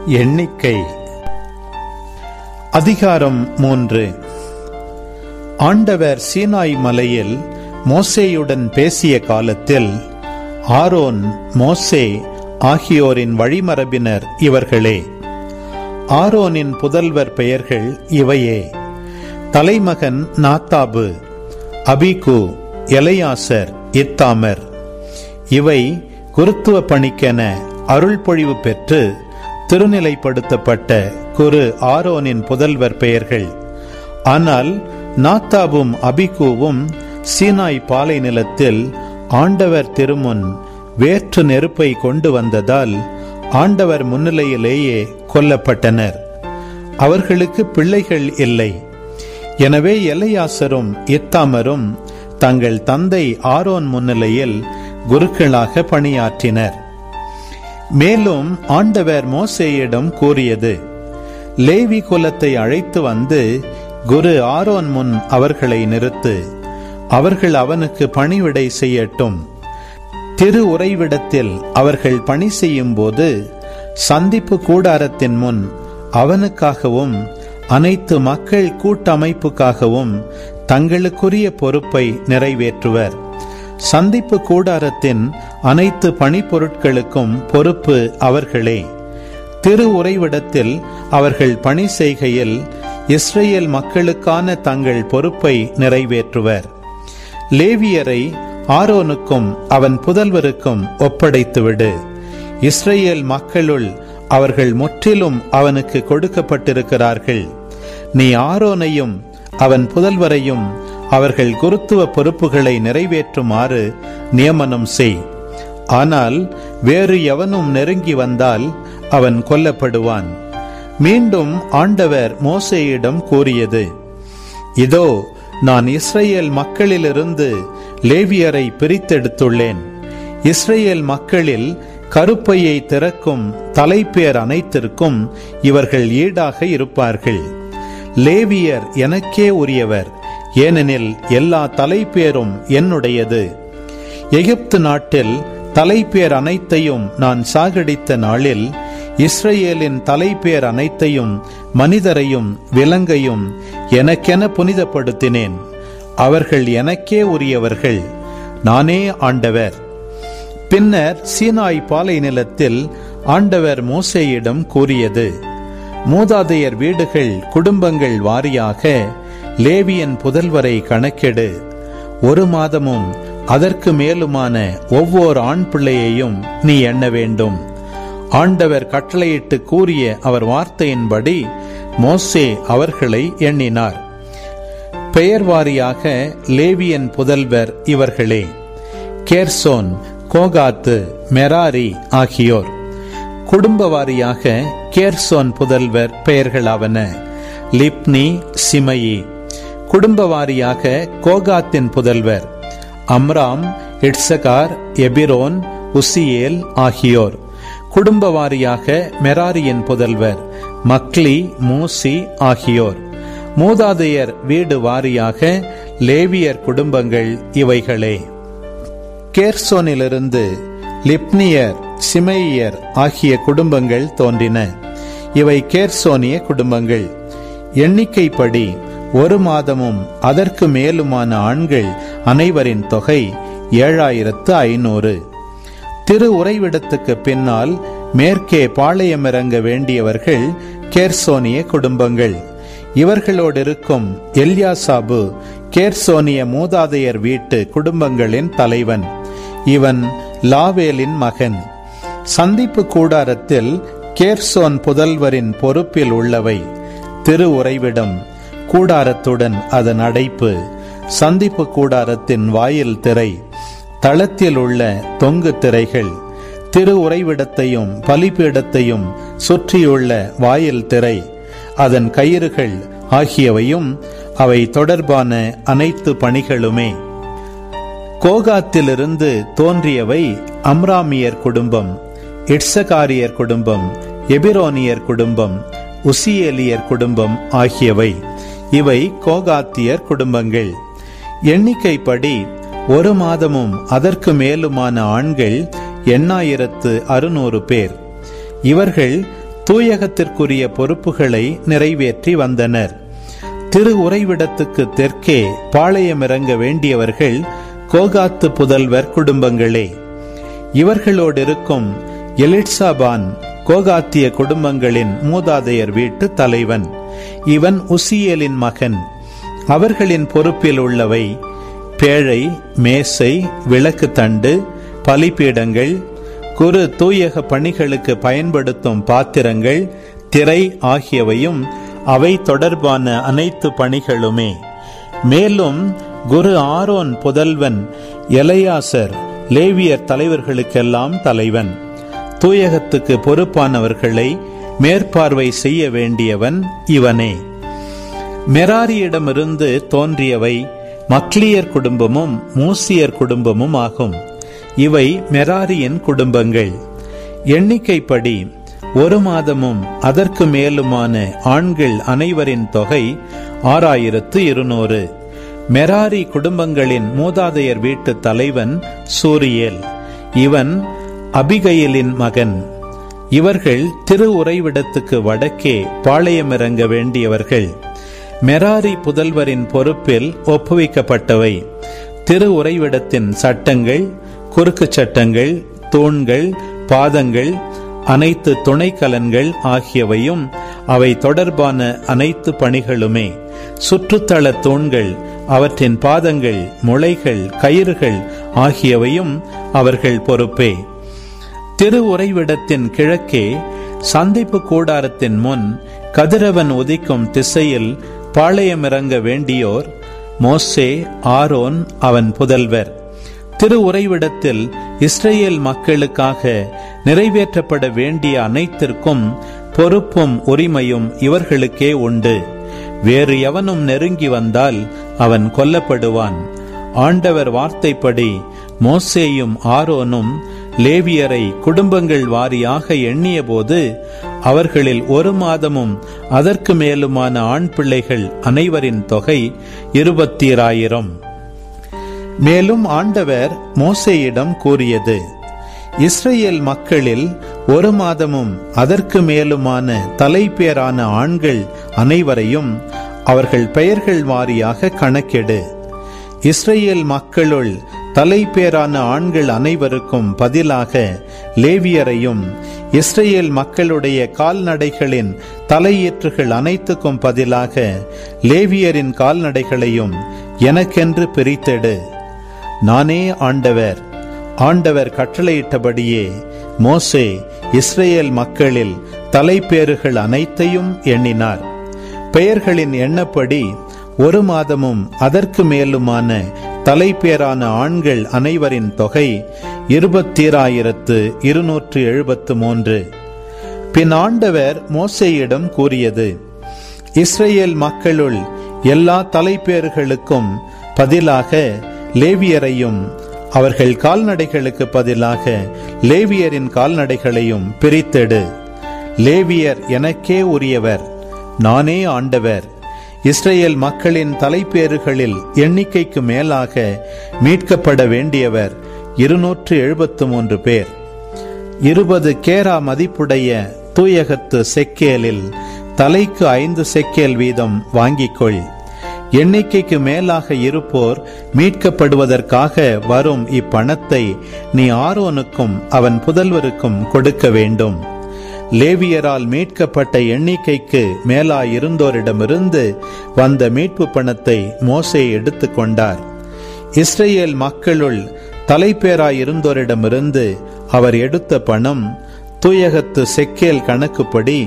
எண்ணிக்கை அதிகாரம் 3. ஆண்டவர் சீனாய் மலையில் மோசேயுடன் பேசிய காலத்தில் ஆரோன், மோசே ஆகியோரின் வழிமரபினர் இவர்களே. ஆரோனின் புதல்வர் பெயர்கள் இவையே: தலைமகன் நாத்தாபு, அபிகு, எலையாசர், இத்தாமர். இவை குருத்துவ பணிக்கென அருள்பொழிவு பெற்று திருநிலைப்படுத்தப்பட்ட குரு ஆரோனின் புதல்வர் பெயர்கள். ஆனால் நாத்தாபும் அபிகுவும் சீனாய் பாலை நிலத்தில் ஆண்டவர் திருமுன் வேற்று நெருப்பை கொண்டு வந்ததால் ஆண்டவர் முன்னிலையிலேயே கொல்லப்பட்டனர். அவர்களுக்கு பிள்ளைகள் இல்லை. எனவே எலையாசரும் இத்தாமரும் தங்கள் தந்தை ஆரோன் முன்னிலையில் குருக்களாக பணியாற்றினர். மேலும் ஆண்டவர் மோசேயிடம் கூறியது: லேவி குலத்தை அழைத்து வந்து குரு ஆரோன் முன் அவர்களை நிறுத்து. அவர்கள் அவனுக்கு பணிவிடை செய்யட்டும். திரு உறைவிடத்தில் அவர்கள் பணி செய்யும் போது சந்திப்பு கூடாரத்தின் முன் அவனுக்காகவும் அனைத்து மக்கள் கூட்டமைப்புக்காகவும் தங்களுக்குரிய பொறுப்பை நிறைவேற்றுவர். சந்திப்பு கூடாரத்தின் அனைத்து பணிப்பொருட்களுக்கும் பொறுப்பு அவர்களே. திரு உறைவிடத்தில் அவர்கள் பணி செய்கையில் இஸ்ரேல் மக்களுக்கான தங்கள் பொறுப்பை நிறைவேற்றுவர். லேவியரை ஆரோனுக்கும் அவன் புதல்வருக்கும் ஒப்படைத்துவிடு. இஸ்ரேல் மக்களுள் அவர்கள் முற்றிலும் அவனுக்கு கொடுக்கப்பட்டிருக்கிறார்கள். நீ ஆரோனையும் அவன் புதல்வரையும் அவர்கள் குருத்துவ பொறுப்புகளை நிறைவேற்றுமாறு நியமனம் செய். ஆனால் வேறு எவனும் நெருங்கி வந்தால் அவன் கொல்லப்படுவான். மீண்டும் ஆண்டவர் மோசேயிடம் கூறியது: இதோ, நான் இஸ்ரேல் மக்களிலிருந்து லேவியரை பிரித்தெடுத்துள்ளேன். இஸ்ரேல் மக்களில் கருப்பையை திறக்கும் தலைப்பேர் அனைத்திற்கும் இவர்கள் ஈடாக இருப்பார்கள். லேவியர் எனக்கே உரியவர், ஏனெனில் எல்லா தலைப்பேரும் என்னுடையது. எகிப்து நாட்டில் தலைப்பேர் அனைத்தையும் நான் சாகடித்த நாளில் இஸ்ரேலின் தலைப்பேர் அனைத்தையும், மனிதரையும் விலங்கையும் எனக்கென புனிதப்படுத்தினேன். அவர்கள் எனக்கே உரியவர்கள். நானே ஆண்டவர். பின்னர் சீனாய் பாலை நிலத்தில் ஆண்டவர் மோசேயிடம் கூறியது: மூதாதையர் வீடுகள் குடும்பங்கள் வாரியாக லேவியன் புதல்வரை கணக்கெடு. 1 மாதமும் அதற்கு மேலுமான ஒவ்வொரு ஆண் பிள்ளையையும் நீ எண்ண வேண்டும். ஆண்டவர் கட்டளையிட்டு கூறிய அவர் வார்த்தையின்படி மோசே அவர்களை எண்ணினார். பெயர் வாரியாக லேவியன் புதல்வர் இவர்களே: கேர்சோன், கோகாத்து, மெராரி ஆகியோர். குடும்ப வாரியாக கேர்சோன் புதல்வர் பெயர்களாவன: லிப்னி, சிமயி. குடும்ப வாரியாக கோகாத்தின் புதல்வர் அம்ராம், இட்சகார், எபிரோன், உசியேல் ஆகியோர். குடும்ப வாரியாக மெராரியின் புதல்வர் மக்லி, மூசி ஆகியோர். மூதாதையர் வீடு வாரியாக லேவியர் குடும்பங்கள் இவைகளே. கேர்சோனிலிருந்து லிப்னியர், சிமையர் ஆகிய குடும்பங்கள் தோன்றின. இவை கேர்சோனிய குடும்பங்கள். எண்ணிக்கைப்படி 1 மாதமும் அதற்கு மேலுமான ஆண்கள் அனைவரின் தொகை 7500. திரு உறைவிடத்துக்கு பின்னால் மேற்கே பாளையமிறங்க வேண்டியவர்கள் கேர்சோனிய குடும்பங்கள். இவர்களோடு இருக்கும் எல்யாசாபு கேர்சோனிய மூதாதையர் வீட்டு குடும்பங்களின் தலைவன். இவன் லாவேலின் மகன். சந்திப்பு கூடாரத்தில் கேர்சோன் புதல்வரின் பொறுப்பில் உள்ளவை: திரு உறைவிடம், கூடாரத்துடன் அதன் அடைப்பு, சந்திப்பு கூடாரத்தின் வாயில் திரை, தளத்தில் உள்ள தொங்கு திரைகள், திரு உறைவிடத்தையும் பலிபீடத்தையும் சுற்றியுள்ள வாயில் திரை, அதன் கயிறுகள் ஆகியவையும் அவை தொடர்பான அனைத்து பணிகளுமே. கோகாத்திலிருந்து தோன்றியவை அம்ராமியர் குடும்பம், இட்சகாரியர் குடும்பம், எபிரோனியர் குடும்பம், உசியேலியர் குடும்பம் ஆகியவை. இவை கோகாத்தியர் குடும்பங்கள். எண்ணிக்கைப்படி 1 மாதமும் அதற்கு மேலுமான ஆண்கள் 8600 பேர். இவர்கள் தூயகத்திற்குரிய பொறுப்புகளை நிறைவேற்றி வந்தனர். திரு உறைவிடத்துக்கு தெற்கே பாளையமிறங்க வேண்டியவர்கள் கோகாத்து புதல்வர் குடும்பங்களே. இவர்களோடு இருக்கும் எலிட்சாபான் கோகாத்திய குடும்பங்களின் மூதாதையர் வீட்டு தலைவன். இவன் உசியேலின் மகன். அவர்களின் பொறுப்பில் உள்ளவை பேழை, மேசை, விளக்கு தண்டு, பலிபீடங்கள், குறு தூயக பணிகளுக்கு பயன்படுத்தும் பாத்திரங்கள், திரை ஆகியவையும் அவை தொடர்பான அனைத்து பணிகளுமே. மேலும் குரு ஆரோன் புதல்வன் எலையாசர் லேவியர் தலைவர்களுக்கெல்லாம் தலைவன். தூயகத்துக்கு பொறுப்பானவர்களை மேற்பார்வை செய்ய வேண்டியவன் இவனே. மெராரியிடமிருந்து தோன்றியவை மக்லியர் குடும்பமும் மூசியர் குடும்பமும் ஆகும். இவை மெராரியின் குடும்பங்கள். எண்ணிக்கைப்படி 1 மாதமும் அதற்கு மேலுமான ஆண்கள் அனைவரின் தொகை 6200. மெராரி குடும்பங்களின் மூதாதையர் வீட்டு தலைவன் சூரியேல். இவன் அபிகையிலின் மகன். இவர்கள் திரு உறைவிடத்துக்கு வடக்கே பாளையமிறங்க வேண்டியவர்கள். மெராரி புதல்வரின் பொறுப்பில் ஒப்புவிக்கப்பட்டவை திரு உறைவிடத்தின் சட்டங்கள், குறுக்கு சட்டங்கள், தூண்கள், பாதங்கள், அனைத்து துணைக்கலன்கள் ஆகியவையும் அவை தொடர்பான அனைத்து பணிகளுமே. சுற்றுத்தள தூண்கள், அவற்றின் பாதங்கள், முளைகள், கயிறுகள் ஆகியவையும் அவர்கள் பொறுப்பே. திரு உறைவிடத்தின் கிழக்கே சந்திப்பு கூடாரத்தின் முன் கதிரவன் உதிக்கும் திசையில் பாளையமிறங்க வேண்டியோர் மோசே, ஆரோன், அவன் புதல்வர். திரு உறைவிடத்தில் இஸ்ரேல் மக்களுக்காக நிறைவேற்றப்பட வேண்டிய அனைத்திற்கும் பொறுப்பும் உரிமையும் இவர்களுக்கே உண்டு. வேறு எவனும் நெருங்கி வந்தால் அவன் கொல்லப்படுவான். ஆண்டவர் வார்த்தைப்படி மோசேயும் ஆரோனும் லேவியரை குடும்பங்கள் வாரியாக எண்ணிய போது அவர்களில் 1 மாதமும் அதற்கு மேலுமான ஆண் பிள்ளைகள் அனைவரின் தொகை 20000. மேலும் ஆண்டவர் மோசேயிடம் கூறியது, இஸ்ரேல் மக்களில் 1 மாதமும் அதற்கு மேலுமான தலைப்பேரான ஆண்கள் அனைவரையும் அவர்கள் பெயர்கள் வாரியாக கணக்கெடு. இஸ்ரேல் மக்களுள் தலைப்பேரான ஆண்கள் அனைவருக்கும் பதிலாக லேவியரையும், இஸ்ரேல் மக்களுடைய கால்நடைகளின் தலையீற்றுகள் அனைத்துக்கும் பதிலாக லேவியரின் கால்நடைகளையும் எனக்கென்று பிரித்தெடு. நானே ஆண்டவர். ஆண்டவர் கட்டளையிட்டபடியே மோசே இஸ்ரேல் மக்களில் தலைப்பேறுகள் அனைத்தையும் எண்ணினார். பெயர்களின் எண்ணப்படி 1 மாதமும் அதற்கு மேலுமான தலைப்பேரான ஆண்கள் அனைவரின் தொகை 20273. பின் ஆண்டவர் மோசேயிடம் கூறியது, இஸ்ரேல் மக்களுள் எல்லா தலைப்பேர்களுக்கும் பதிலாக லேவியரையும் அவர்கள் கால்நடைகளுக்கு பதிலாக லேவியரின் கால்நடைகளையும் பிரித்தெடு. லேவியர் எனக்கே உரியவர். நானே ஆண்டவர். இஸ்ரேல் மக்களின் தலைப்பேறுகளில் எண்ணிக்கைக்கு மேலாக மீட்கப்பட வேண்டியவர் 273 பேர். 20 கேரா மதிப்புடைய தூயகத்து செக்கேலில் தலைக்கு 5 செக்கேல் வீதம் வாங்கிக்கொள். எண்ணிக்கைக்கு மேலாக இருப்போர் மீட்கப்படுவதற்காக வரும் இப்பணத்தை நீ ஆரோனுக்கும் அவன் புதல்வருக்கும் கொடுக்க வேண்டும். லேவியரால் மீட்கப்பட்ட எண்ணிக்கைக்கு மேலாயிருந்தோரிடமிருந்து வந்த மீட்பு பணத்தை மோசே எடுத்துக்கொண்டார். இஸ்ரேல் மக்களுள் தலைப்பேராயிருந்தோரிடமிருந்து அவர் எடுத்த பணம் தூயகத்து செக்கேல் கணக்குப்படி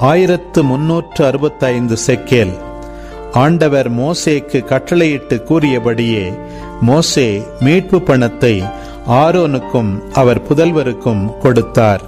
1365 செக்கேல். ஆண்டவர் மோசேக்கு கட்டளையிட்டு கூறியபடியே மோசே மீட்பு பணத்தை ஆரோனுக்கும் அவர் புதல்வருக்கும் கொடுத்தார்.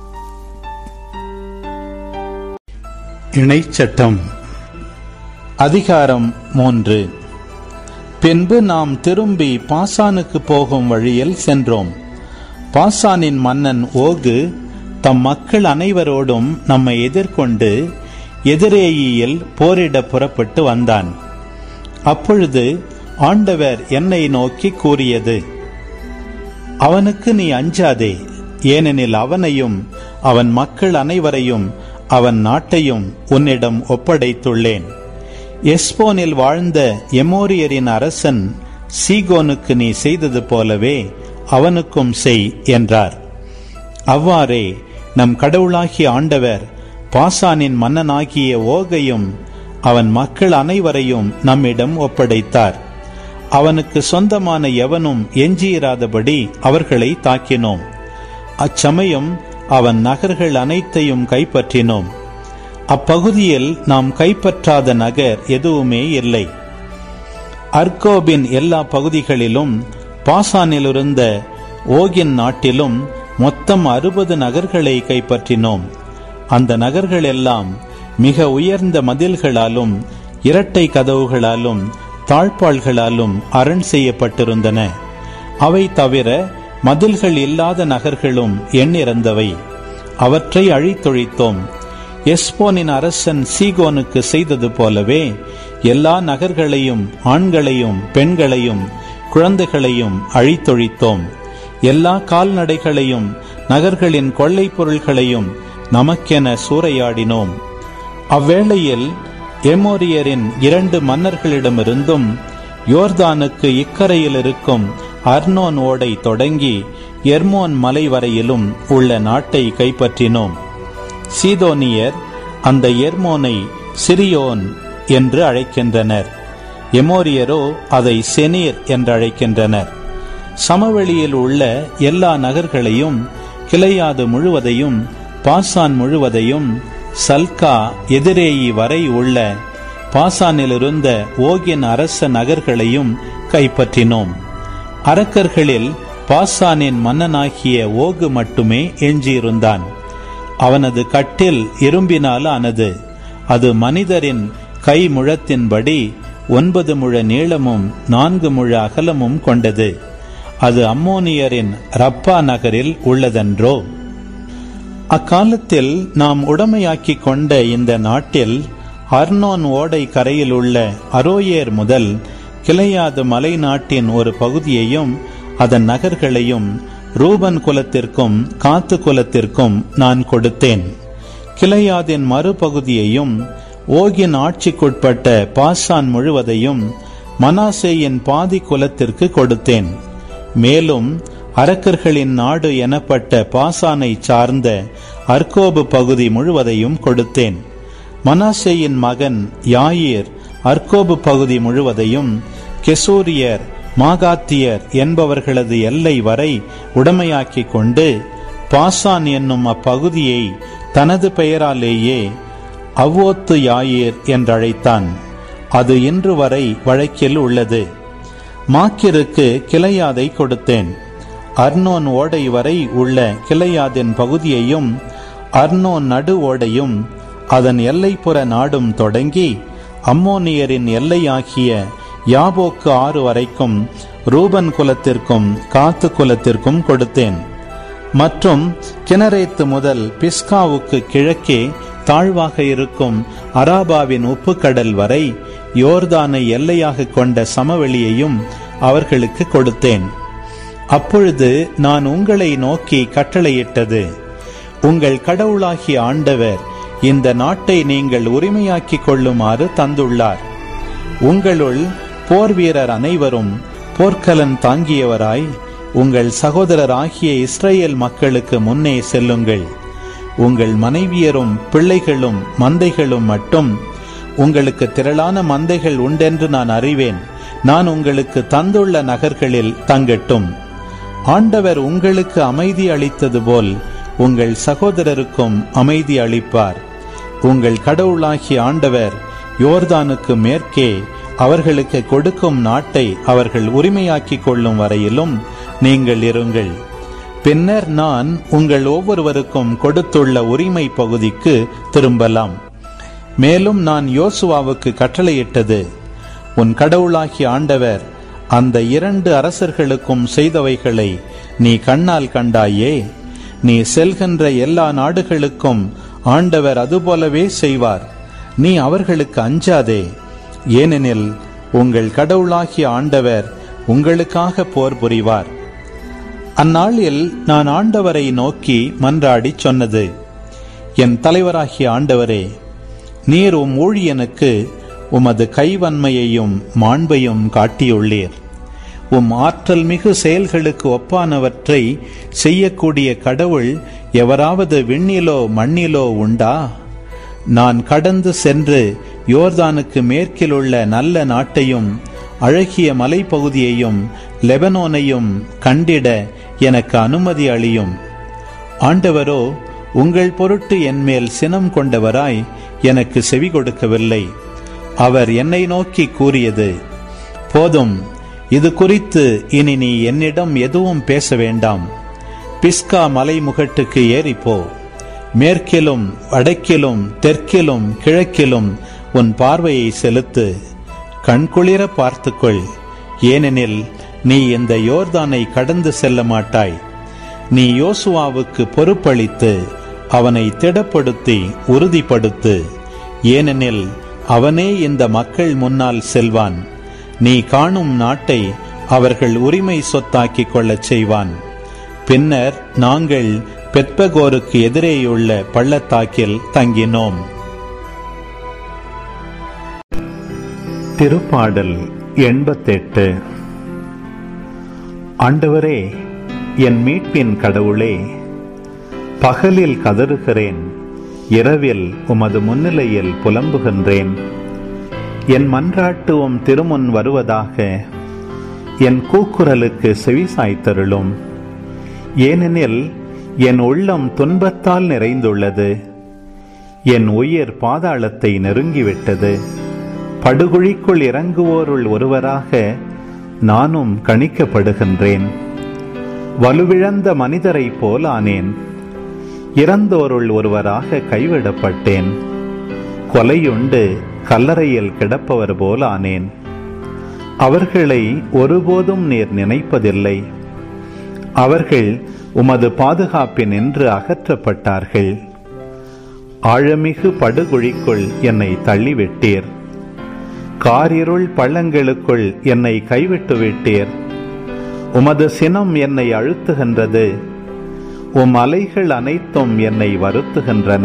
இணைச்சட்டம் அதிகாரம் 3. பின்பு நாம் திரும்பி பாசானுக்கு போகும் வழியில் சென்றோம். பாசானின் மன்னன் ஓகு தம் மக்கள் அனைவரோடும் நம்மை எதிர்கொண்டு எதிரேயியில் போரிட புறப்பட்டு வந்தான். அப்பொழுது ஆண்டவர் என்னை நோக்கி கூறியது, அவனுக்கு நீ அஞ்சாதே, ஏனெனில் அவனையும் அவன் மக்கள் அனைவரையும் அவன் நாட்டையும் உன்னிடம் ஒப்படைத்துள்ளேன். எஸ்போனில் வாழ்ந்த எமோரியரின் அரசன் சீகோனுக்கு நீ செய்தது போலவே அவனுக்கும் செய் என்றார். அவ்வாறே நம் கடவுளாகிய ஆண்டவர் பாசானின் மன்னனாகிய ஓகையும் அவன் மக்கள் அனைவரையும் நம்மிடம் ஒப்படைத்தார். அவனுக்கு சொந்தமான எவனும் எஞ்சியிராதபடி அவர்களை தாக்கினோம். அச்சமயம் அவன் நகர்கள் அனைத்தையும் கைப்பற்றினோம். அப்பகுதியில் நாம் கைப்பற்றாத நகர் எதுவுமே இல்லை. அர்கோபின் எல்லா பகுதிகளிலும் பாசானிலிருந்த ஓகின் நாட்டிலும் மொத்தம் 60 நகர்களை கைப்பற்றினோம். அந்த நகர்கள் எல்லாம் மிக உயர்ந்த மதில்களாலும் இரட்டை கதவுகளாலும் தாழ்பாள்களாலும் அரண் செய்யப்பட்டிருந்தன. அவை தவிர மதில்கள் இல்லாத நகர்களும் எண்ணிறந்தவை. அவற்றை அழித்தொழித்தோம். எஸ்போனின் அரசன் சீகோனுக்கு செய்தது போலவே எல்லா நகர்களையும் ஆண்களையும் பெண்களையும் குழந்தைகளையும் அழித்தொழித்தோம். எல்லா கால்நடைகளையும் நகர்களின் கொள்ளை பொருள்களையும் நமக்கென சூறையாடினோம். அவ்வேளையில் எமோரியரின் 2 மன்னர்களிடமிருந்தும் யோர்தானுக்கு இக்கரையில் இருக்கும் அர்னோன் ஓடை தொடங்கி எர்மோன் மலை வரையிலும் உள்ள நாட்டை கைப்பற்றினோம். சீதோனியர் அந்த எர்மோனை சிரியோன் என்று அழைக்கின்றனர். எமோரியரோ அதை செனீர் என்று அழைக்கின்றனர். சமவெளியில் உள்ள எல்லா நகர்களையும், கிளையாது முழுவதையும், பாசான் முழுவதையும், சல்கா எதிரேயி வரை உள்ள பாசானிலிருந்த ஓகின் அரச நகர்களையும் கைப்பற்றினோம். அரக்கர்களில் பாசானின் மன்னனாகிய ஓகு மட்டுமே எஞ்சியிருந்தான். அவனது கட்டில் இரும்பினால் ஆனது. அது மனிதரின் கை முழத்தின்படி 9 முழ நீளமும் 4 முழ அகலமும் கொண்டது. அது அம்மோனியரின் ரப்பா நகரில் உள்ளதென்றோ. அக்காலத்தில் நாம் உடைமையாக்கி கொண்ட இந்த நாட்டில் அர்னோன் ஓடை கரையில் உள்ள அரோயேர் முதல் கிளையாது மலை நாட்டின் ஒரு பகுதியையும் அதன் நகர்களையும் ரூபன் குலத்திற்கும் காத்து குலத்திற்கும் நான் கொடுத்தேன். கிளையாதின் மறுபகுதியையும் ஓகின் ஆட்சிக்குட்பட்ட பாசான் முழுவதையும் மனாசேயின் பாதி குலத்திற்கு கொடுத்தேன். மேலும் அரக்கர்களின் நாடு எனப்பட்ட பாசானை சார்ந்த அர்கோபு பகுதி முழுவதையும் கொடுத்தேன். மனாசேயின் மகன் யாயிர் அர்கோபு பகுதி முழுவதையும், கெசூரியர் மாகாத்தியர் என்பவர்களது எல்லை வரை உடைமையாக்கி கொண்டு பாசான் என்னும் அப்பகுதியை தனது பெயராலேயே அவ்வோத்து யாயிர் என்றழைத்தான். அது இன்று வரை வழக்கில் உள்ளது. மாக்கிருக்கு கிளையாதை கொடுத்தேன். அர்னோன் ஓடை வரை உள்ள கிளையாதின் பகுதியையும் அர்னோன் நடு ஓடையும் அதன் எல்லைப்புற நாடும் தொடங்கி அம்மோனியரின் எல்லையாகிய யாபோக்கு ஆறு வரைக்கும் ரூபன் குலத்திற்கும் காத்து குலத்திற்கும் கொடுத்தேன். மற்றும் கினரேத்து முதல் பிஸ்காவுக்கு கிழக்கே தாழ்வாக இருக்கும் அராபாவின் உப்புக்கடல் வரை யோர்தானை எல்லையாக கொண்ட சமவெளியையும் அவர்களுக்கு கொடுத்தேன். அப்பொழுது நான் உங்களை நோக்கி கட்டளையிட்டது, உங்கள் கடவுளாகிய ஆண்டவர் இந்த நாட்டை நீங்கள் உரிமையாக்கிக் கொள்ளுமாறு தந்துள்ளார். உங்களுள் போர் வீரர் அனைவரும் போர்க்கலன் தாங்கியவராய் உங்கள் சகோதரராகிய இஸ்ரேல் மக்களுக்கு முன்னே செல்லுங்கள். உங்கள் மனைவியரும் பிள்ளைகளும் மந்தைகளும் மட்டும், உங்களுக்கு திரளான மந்தைகள் உண்டென்று நான் அறிவேன், நான் உங்களுக்கு தந்துள்ள நகர்களில் தங்கட்டும். ஆண்டவர் உங்களுக்கு அமைதி அளித்தது போல் உங்கள் சகோதரருக்கும் அமைதி அளிப்பார். உங்கள் கடவுளாகிய ஆண்டவர் யோர்தானுக்கு மேற்கே அவர்களுக்கு கொடுக்கும் நாட்டை அவர்கள் உரிமையாக்கிக் கொள்ளும் வரையிலும் நீங்கள் இருங்கள். பின்னர் நான் உங்கள் ஒவ்வொருவருக்கும் கொடுத்துள்ள உரிமை பகுதிக்கு திரும்பலாம். மேலும் நான் யோசுவாவுக்கு கட்டளையிட்டது, உன் கடவுளாகிய ஆண்டவர் அந்த 2 அரசர்களுக்கும் செய்தவைகளை நீ கண்ணால் கண்டாயே. நீ செல்கின்ற எல்லா நாடுகளுக்கும் ஆண்டவர் அதுபோலவே செய்வார். நீ அவர்களுக்கு அஞ்சாதே, ஏனெனில் உங்கள் கடவுளாகிய ஆண்டவர் உங்களுக்காக போர் புரிவார். அந்நாளில் நான் ஆண்டவரை நோக்கி மன்றாடி சொன்னது, என் தலைவராகிய ஆண்டவரே, நீர் உம் ஊழியனுக்கு உமது கைவன்மையையும் மாண்பையும் காட்டியுள்ளீர். உம் ஆற்றல் மிகு செயல்களுக்கு ஒப்பானவற்றை செய்யக்கூடிய கடவுள் எவராவது விண்ணிலோ மண்ணிலோ உண்டா? நான் கடந்து சென்று யோர்தானுக்கு மேற்கில் உள்ள நல்ல நாட்டையும் அழகிய மலைப்பகுதியையும் லெபனோனையும் கண்டிட எனக்கு அனுமதி அளியும். ஆண்டவரோ உங்கள் பொருட்டு என்மேல் சினம் கொண்டவராய் எனக்கு செவி கொடுக்கவில்லை. அவர் என்னை நோக்கி கூறியது, போதும், இது குறித்து இனி நீ என்னிடம் எதுவும் பேச வேண்டாம். பிஸ்கா மலைமுகட்டுக்கு ஏறிப்போ. மேற்கிலும் வடக்கிலும் தெற்கிலும் கிழக்கிலும் உன் பார்வையை செலுத்து. கண்குளிர பார்த்துக்கொள். ஏனெனில் நீ இந்த யோர்தானை கடந்து செல்ல மாட்டாய். நீ யோசுவாவுக்கு பொறுப்பளித்து அவனை திடப்படுத்தி உறுதிப்படுத்து. ஏனெனில் அவனே இந்த மக்கள் முன்னால் செல்வான். நீ காணும் நாட்டை அவர்கள் உரிமை சொத்தாக்கிக் கொள்ளச் செய்வான். பின்னர் நாங்கள் பெத்பகோருக்கு எதிரேயுள்ள பள்ளத்தாக்கில் தங்கினோம். திருப்பாடல் 88. ஆண்டவரே, என் மீட்பின் கடவுளே, பகலில் கதறுகிறேன், இரவில் உமது முன்னிலையில் புலம்புகின்றேன். என் மன்றாட்டு உம் திருமுன் வருவதாக. என் கூக்குரலுக்கு செவிசாய்த்தருளும். ஏனெனில் என் உள்ளம் துன்பத்தால் நிறைந்துள்ளது. என் உயிர் பாதாளத்தை நெருங்கிவிட்டது. படுகுழிக்குள் இறங்குவோருள் ஒருவராக நானும் கணிக்கப்படுகின்றேன். வலுவிழந்த மனிதரைப் போல் ஆனேன். இறந்தோருள் ஒருவராக கைவிடப்பட்டேன். கொலையுண்டு கல்லறையில் கிடப்பவர் போல் ஆனேன். அவர்களை ஒருபோதும் நீர் நினைப்பதில்லை. அவர்கள் உமது பாதுகாப்பினின்று அகற்றப்பட்டார்கள். ஆழமிகு படுகுழிக்குள் என்னை தள்ளிவிட்டீர். காரிருள் பள்ளங்களுக்குள் என்னை கைவிட்டு விட்டீர். உமது சினம் என்னை அழுத்துகின்றது. உம் அலைகள் அனைத்தும் என்னை வருத்துகின்றன.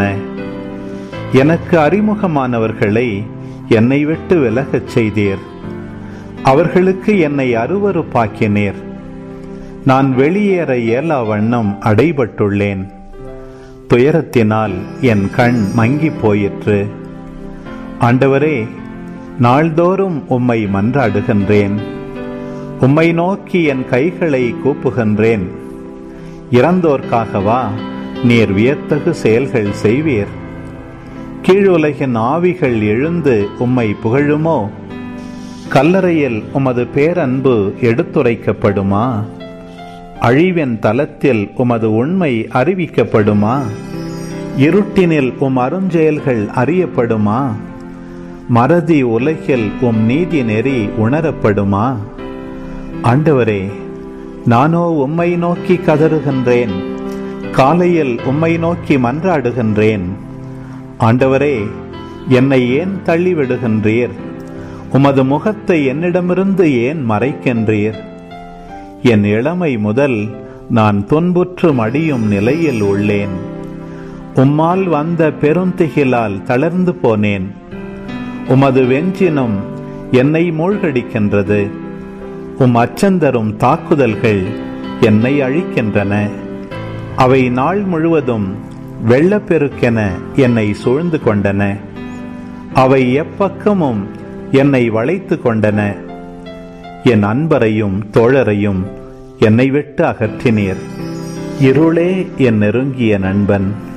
எனக்கு அறிமுகமானவர்களை என்னை விட்டு விலகச் செய்தீர். அவர்களுக்கு என்னை அருவருப்பாக்கினீர். நான் வெளியேற இயலா வண்ணம் அடைபட்டுள்ளேன். துயரத்தினால் என் கண் மங்கி போயிற்று. ஆண்டவரே, நாள்தோறும் உம்மை மன்றாடுகின்றேன். உம்மை நோக்கி என் கைகளை கூப்புகின்றேன். இறந்தோர்க்காகவா நீர் வியத்தகு செயல்கள் செய்வீர்? கீழுலகின் ஆவிகள் எழுந்து உம்மை புகழுமோ? கல்லறையில் உமது பேரன்பு எடுத்துரைக்கப்படுமா? அழிவின் தலத்தில் உமது உண்மை அறிவிக்கப்படுமா? இருட்டினில் உம் அருஞ்செயல்கள் அறியப்படுமா? மறதி உலகில் உம் நீதி நெறி உணரப்படுமா? ஆண்டவரே, நானோ உம்மை நோக்கி கதறுகின்றேன். காலையில் உம்மை நோக்கி மன்றாடுகின்றேன். ஆண்டவரே, என்னை ஏன் தள்ளிவிடுகின்றீர்? உமது முகத்தை என்னிடமிருந்து ஏன் மறைக்கின்றீர்? என் இளமை முதல் நான் துன்புற்று மடியும் நிலையில் உள்ளேன். உம்மால் வந்த பெருந்திகிலால் தளர்ந்து போனேன். உமது வெஞ்சினம் என்னை மூழ்கடிக்கின்றது. உம் அச்சந்தரும் தாக்குதல்கள் என்னை அழிக்கின்றன. அவை நாள் முழுவதும் வெள்ளப்பெருக்கென என்னை சூழ்ந்து கொண்டன. அவை எப்பக்கமும் என்னை வளைத்து கொண்டன. என் அன்பரையும் தோழரையும் என்னை விட்டு அகற்றினீர். இருளே என் நெருங்கிய நண்பன்.